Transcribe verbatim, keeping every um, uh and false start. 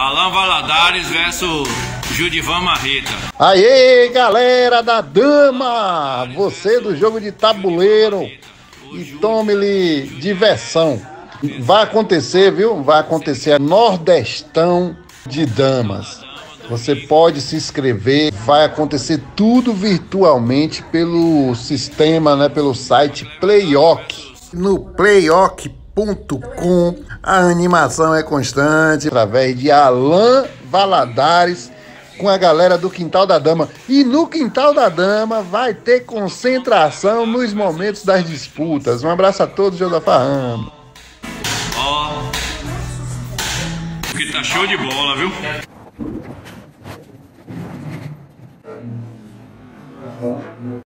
Alan Valadares versus Judivan Marreta. Aê, galera da dama! Você do jogo de tabuleiro e tome-lhe diversão. Vai acontecer, viu? Vai acontecer a Nordestão de Damas. Você pode se inscrever, vai acontecer tudo virtualmente pelo sistema, né? Pelo site Playock. No playock ponto com a animação é constante através de Alan Valadares com a galera do Quintal da Dama. E no Quintal da Dama vai ter concentração nos momentos das disputas. Um abraço a todos, Josafá Ramos. Ó, que tá show de bola, viu?